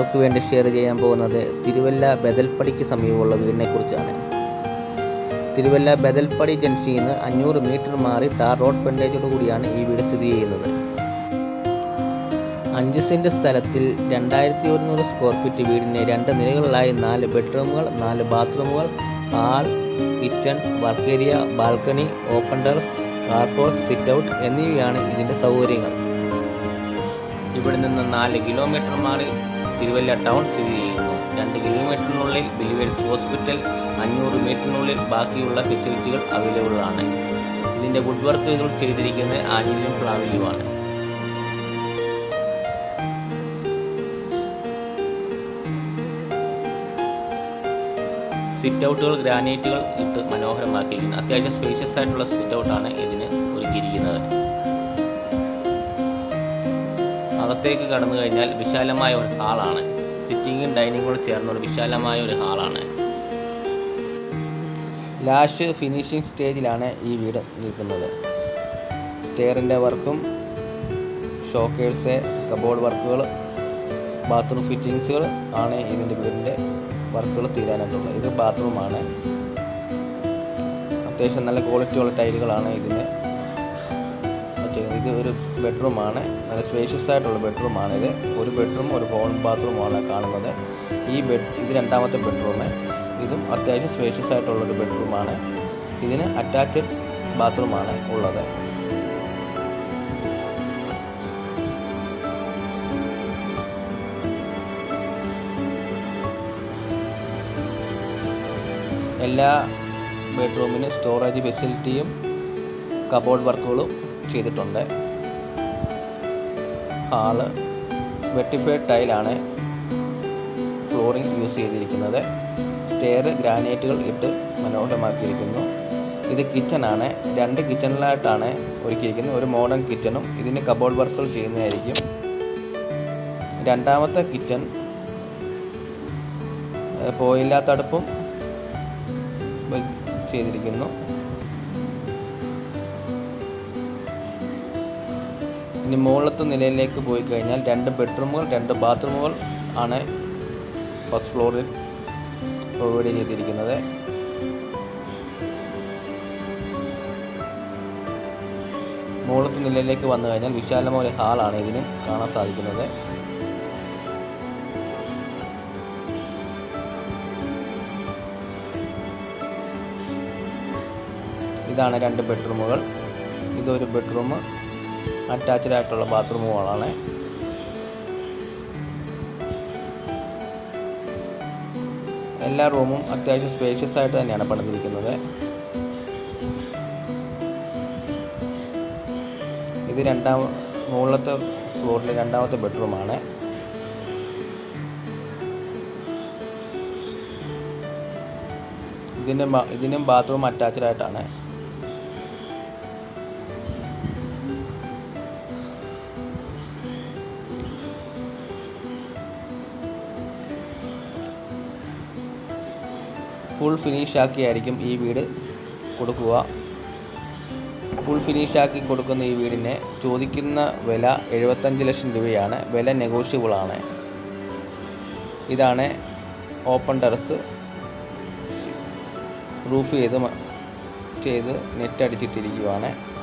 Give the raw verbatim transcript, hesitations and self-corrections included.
നിങ്ങൾക്ക് വേണ്ടി ഷെയർ ചെയ്യാൻ പോകുന്നത് തിരുവല്ല ബദൽപ്പടിക്ക് സമീപമുള്ള വീടിനെ കുറിച്ചാണ്. തിരുവല്ല ബദൽപ്പടി ജംഗ്ഷനിൽ നിന്ന് അഞ്ഞൂറ് മീറ്റർ മാറി ടാർ റോഡ് ഫ്രണ്ടേജോട് കൂടിയാണ് ഈ വീട് സ്ഥിതി ചെയ്യുന്നത്. അഞ്ച് സെൻറ്റ് സ്ഥലത്തിൽ രണ്ടായിരത്തി ഒരുന്നൂറ് സ്ക്വയർ ഫീറ്റ് വീടിനെ രണ്ട് നിലകളിലായി നാല് ബെഡ്റൂമുകൾ, നാല് ബാത്റൂമുകൾ, hall, kitchen, work area, balcony, open terrace, carport, sit out എന്നിവയാണ് ഇതിൻ്റെ സൗകര്യങ്ങൾ. ഇവിടെ നിന്ന് നാല് കിലോമീറ്റർ മാറി തിരുവല്ല ടൗൺ സ്ഥിതി ചെയ്യുന്നു. രണ്ട് കിലോമീറ്ററിനുള്ളിൽ ബിലിവേഴ്സ് ഹോസ്പിറ്റൽ, അഞ്ഞൂറ് മീറ്ററിനുള്ളിൽ ബാക്കിയുള്ള ഫെസിലിറ്റികൾ അവൈലബിൾ ആണ്. ഇതിൻ്റെ വുഡ് വർക്കുകൾ ചെയ്തിരിക്കുന്നത് ആഞ്ഞിലും പ്ലാവിലുമാണ്. സിറ്റ് ഔട്ടുകൾ ഗ്രാനൈറ്റുകൾ ഇട്ട് മനോഹരമാക്കിയിരിക്കുന്നത്. അത്യാവശ്യം സ്പേഷ്യസ് ആയിട്ടുള്ള സിറ്റ് ഔട്ടാണ് ഇതിന് ഒരുക്കിയിരിക്കുന്നത്. അകത്തേക്ക് കടന്നു കഴിഞ്ഞാൽ വിശാലമായ ഒരു ഹാളാണ്. സിറ്റിങ്ങും ഡൈനിങ്ങും ചേർന്ന ഒരു വിശാലമായ ഒരു ഹാളാണ്. ലാസ്റ്റ് ഫിനിഷിംഗ് സ്റ്റേജിലാണ് ഈ വീട് നിൽക്കുന്നത്. സ്റ്റെയറിൻ്റെ വർക്കും, ഷോക്കേഴ്സ്, കബോർഡ് വർക്കുകൾ, ബാത്റൂം ഫിറ്റിങ്സുകൾ ആണ് ഇതിൻ്റെ വീടിൻ്റെ വർക്കുകൾ തീരാനായിട്ടുള്ളത്. ഇത് ബാത്റൂമാണ്. അത്യാവശ്യം നല്ല ക്വാളിറ്റിയുള്ള ടൈലുകളാണ് ഇതിന്. ഇത് ഒരു ബെഡ്റൂമാണ്. നല്ല സ്പേഷ്യസ് ആയിട്ടുള്ള ബെഡ്റൂമാണ് ഇത്. ഒരു ബെഡ്റൂം ഒരു കോമൺ ബാത്റൂമാണ് കാണുന്നത്. ഈ ബെഡ് ഇത് രണ്ടാമത്തെ ബെഡ്റൂം. ഇതും അത്യാവശ്യം സ്പേഷ്യസ് ആയിട്ടുള്ളൊരു ബെഡ്റൂമാണ്. ഇതിന് അറ്റാച്ച്ഡ് ബാത്റൂമാണ് ഉള്ളത്. എല്ലാ ബെഡ്റൂമിന് സ്റ്റോറേജ് ഫെസിലിറ്റിയും കബോർഡ് വർക്കുകളും ചെയ്തിട്ടുണ്ട്. ഹാള് വെട്ടിഫൈഡ് ടൈലാണ് ഫ്ലോറിംഗ് യൂസ് ചെയ്തിരിക്കുന്നത്. സ്റ്റെയർ ഗ്രാനൈറ്റുകൾ ഇട്ട് മനോഹരമാക്കിയിരിക്കുന്നു. ഇത് കിച്ചണാണ്. രണ്ട് കിച്ചണിലായിട്ടാണ് ഒരുക്കിയിരിക്കുന്നത്. ഒരു മോഡേൺ കിച്ചണും ഇതിന് കബോർഡ് വർക്കുകൾ ചെയ്യുന്നതായിരിക്കും. രണ്ടാമത്തെ കിച്ചൺ പോയില്ലാത്ത അടുപ്പും ചെയ്തിരിക്കുന്നു. ഇനി മുകളിലത്തെ നിലയിലേക്ക് പോയി കഴിഞ്ഞാൽ രണ്ട് ബെഡ്റൂമുകൾ, രണ്ട് ബാത്റൂമുകൾ ആണ് ഫസ്റ്റ് ഫ്ലോറിൽ പ്രൊവൈഡ് ചെയ്തിരിക്കുന്നത്. മുകളിലത്തെ നിലയിലേക്ക് വന്നു കഴിഞ്ഞാൽ വിശാലമായ ഹാളാണ് ഇതിനും കാണാൻ സാധിക്കുന്നത്. ഇതാണ് രണ്ട് ബെഡ്റൂമുകൾ. ഇതൊരു ബെഡ്റൂം, അറ്റാച്ച്ഡ് ആയിട്ടുള്ള ബാത്റൂമുകളാണ്. എല്ലാ റൂമും അത്യാവശ്യം സ്പേഷ്യസ് ആയിട്ട് തന്നെയാണ് പണിതിരിക്കുന്നത്. ഇത് രണ്ടാം മുകളിലത്തെ ഫ്ലോറിലെ രണ്ടാമത്തെ ബെഡ്റൂമാണ്. ഇതിൻ്റെ ഇതിനും ബാത്റൂം അറ്റാച്ച്ഡ് ആയിട്ടാണ്. ഫുൾ ഫിനിഷാക്കിയായിരിക്കും ഈ വീട് കൊടുക്കുക. ഫുൾ ഫിനിഷാക്കി കൊടുക്കുന്ന ഈ വീടിന് ചോദിക്കുന്ന വില എഴുപത്തഞ്ച് ലക്ഷം രൂപയാണ്. വില നെഗോഷ്യബിളാണ്. ഇതാണ് ഓപ്പൺ ടെറസ്. റൂഫ് ചെയ്ത് ചെയ്ത് നെറ്റ് അടിച്ചിട്ടിരിക്കുകയാണ്.